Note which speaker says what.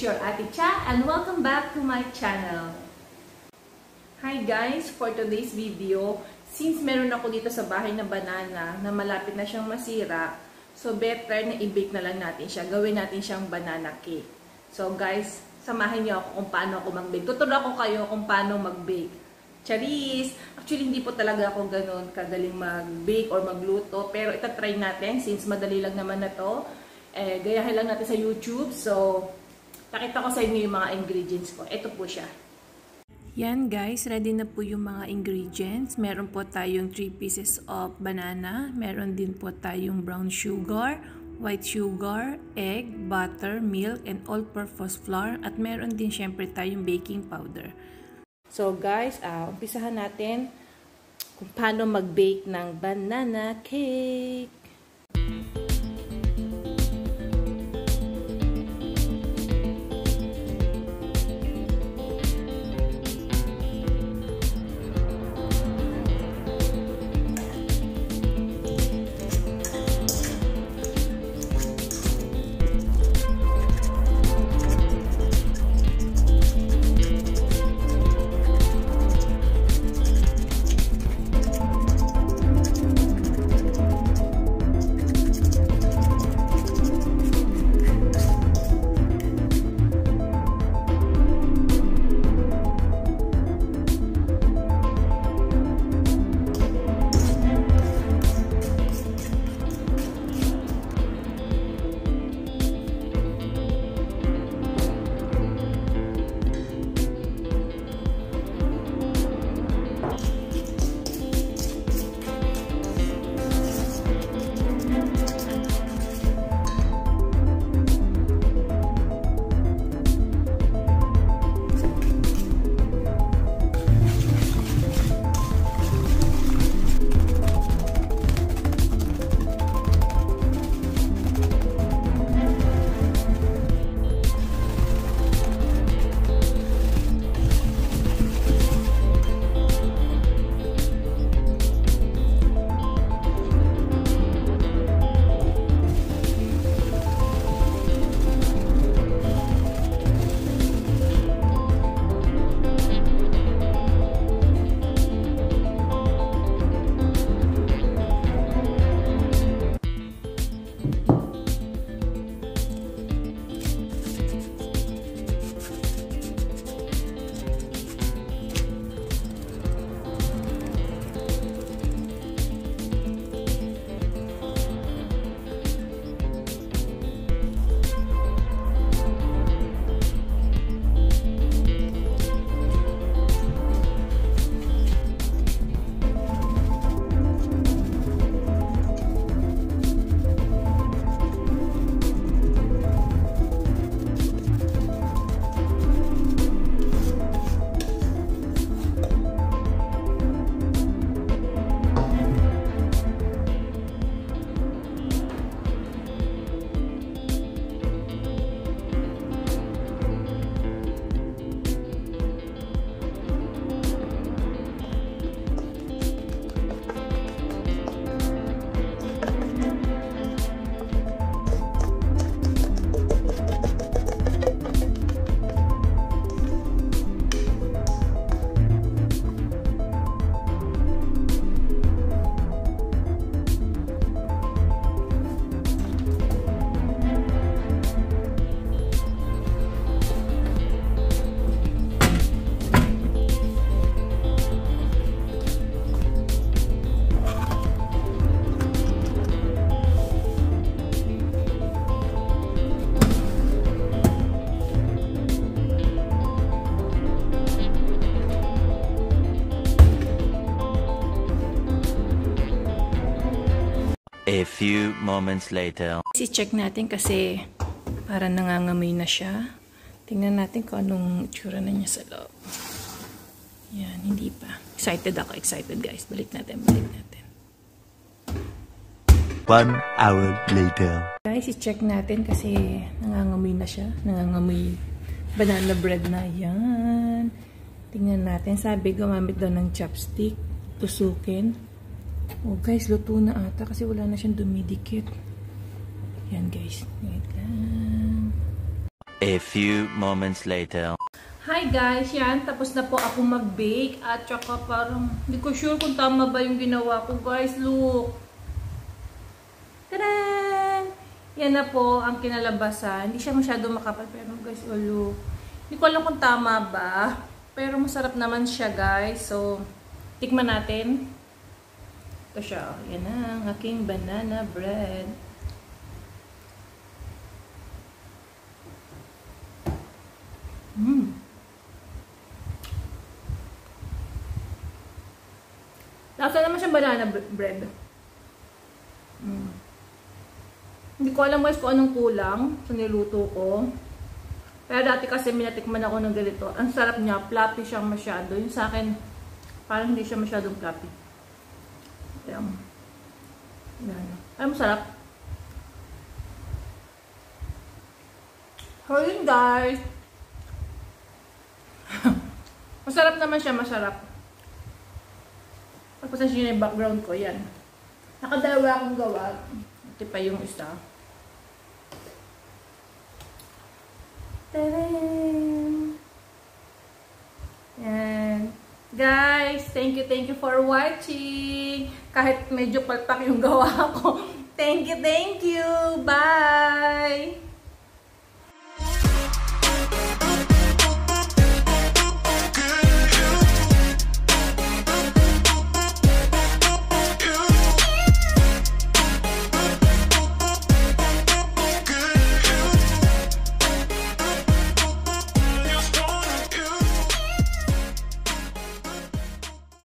Speaker 1: your Ate Cha and welcome back to my channel. Hi guys! For today's video, since meron ako dito sa bahay na banana na malapit na siyang masira, so better na i-bake na lang natin siya. Gawin natin siyang banana cake. So guys, samahan niyo ako kung paano ako mag-bake. Tuturuan ko kayo kung paano mag-bake. Charis! Actually, hindi po talaga ako ganun kagaling mag-bake or magluto. Pero itatry natin since madali lang naman na to. Gayahin lang natin sa YouTube. So, pakita ko sa inyo yung mga ingredients ko. Ito po siya. Yan guys, ready na po yung mga ingredients. Meron po tayong 3 pieces of banana. Meron din po tayong brown sugar, white sugar, egg, butter, milk, and all-purpose flour. At meron din syempre tayong baking powder. So guys, umpisahan natin kung paano mag-bake ng banana cake.
Speaker 2: A few moments later.
Speaker 1: I-check natin kasi para nangangamoy na siya. Tingnan natin kung anong itsura na niya sa loob. Yan, hindi pa. Excited ako, excited guys. Balik natin, balik natin.
Speaker 2: 1 hour later.
Speaker 1: Guys, i-check natin kasi nangangamoy na siya. Nangangamoy banana bread na. Yan. Tingnan natin. Sabi, gumamit daw ng chopstick. Tusukin. Oh guys, luto na ata kasi wala na siyang dumidikit. Yan guys. Wait lang.
Speaker 2: A few moments later.
Speaker 1: Hi guys, yan. Tapos na po ako mag-bake. At saka parang, hindi ko sure kung tama ba yung ginawa ko. Guys, look. Tadaan! Yan na po ang kinalabasan. Hindi siya masyado makapal. Pero guys, oh look. Hindi ko alam kung tama ba. Pero masarap naman siya guys. So, tikman natin. Ito siya. Yan na ang aking banana bread. Lasa naman siyang banana bread. Hindi ko alam guys kung anong kulang sa niluto ko. Pero dati kasi minatikman ako ng ganito. Ang sarap niya. Fluffy siyang masyado. Yung sa akin, parang hindi siya masyadong fluffy. Ayan. Ay, masarap. So yun guys. Masarap naman siya. Masarap. Pagpasensya niyo yung background ko, yan. Nakadalawa akong gawa. Ito pa yung isa. Tadaan! Yan. Guys, thank you for watching. Kahit medyo palpak yung gawa ko. Thank you. Bye!